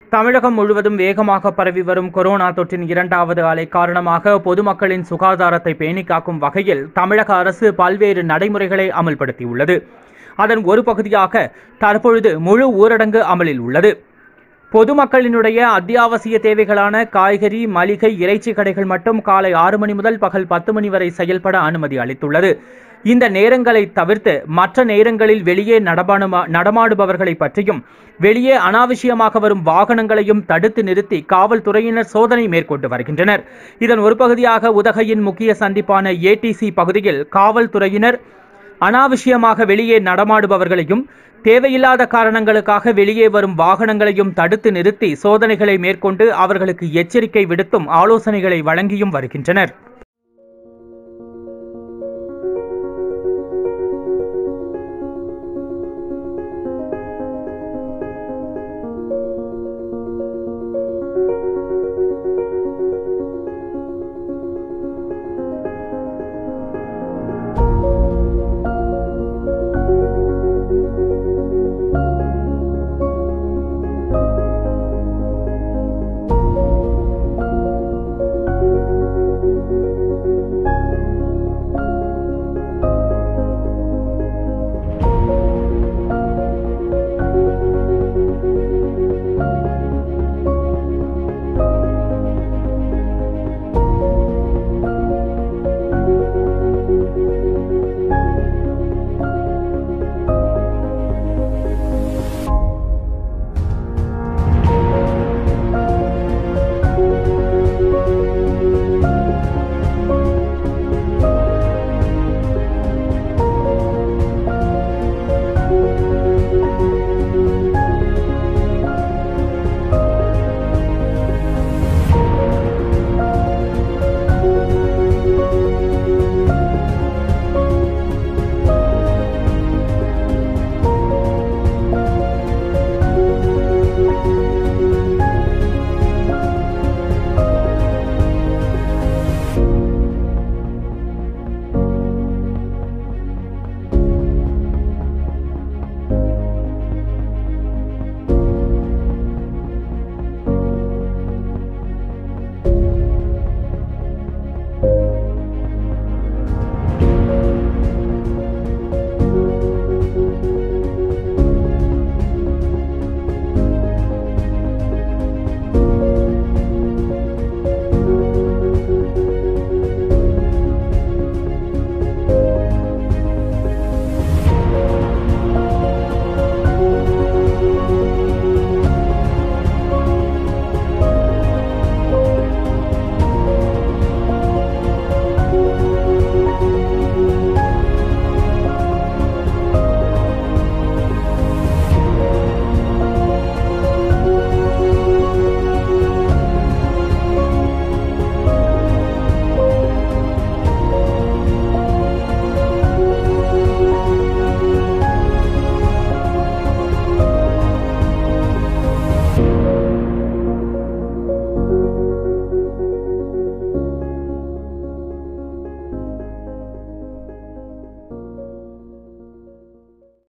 தமிழகம் முழுவதும் வேகமாக பரவி வரும் கொரோனா தொற்றின் 2வது அலை காரணமாக பொதுமக்களின் சுகாதாரத்தை பேணிக் காக்கும் வகையில் தமிழக அரசு பல்வேறு நடைமுறைகளை அமல்படுத்தியுள்ளது. அதன் ஒரு பகுதியாக தற்பொழுது முழு ஊரடங்கு அமலில் உள்ளது. பொதுமக்களினுடைய அத்தியாவசிய தேவைகளான காய்கறி, மளிகை, இறைச்சி கடைகள் மட்டும் காலை 6 மணி முதல் பகல் 10 மணி வரை செயல்பட அனுமதி அளித்துள்ளது. இந்த நேரங்களை தவிர்த்து மற்ற நேரங்களில் வெளியே நடமாடுபவர்களை பற்றியும் வெளியே அனாவசியமாக வரும் வாகனங்களையும் தடுத்து நிறுத்தி காவல்துறையினர் சோதனை மேற்கொண்டு வருகின்றனர். இதன் ஒரு பகுதியாக உதகையின் முக்கிய சந்திப்பான ஏடிசி பகுதியில் காவல்துறையினர் அனாவசியமாக வெளியே நடமாடுபவர்களையும் தேவையில்லாத காரணங்களுக்காக வெளியே வரும் வாகனங்களையும் தடுத்து நிறுத்தி சோதனைகளை மேற்கொண்டு அவர்களுக்கு எச்சரிக்கை விடுத்தும் ஆலோசனைகளை வழங்கியும் வருகின்றனர்.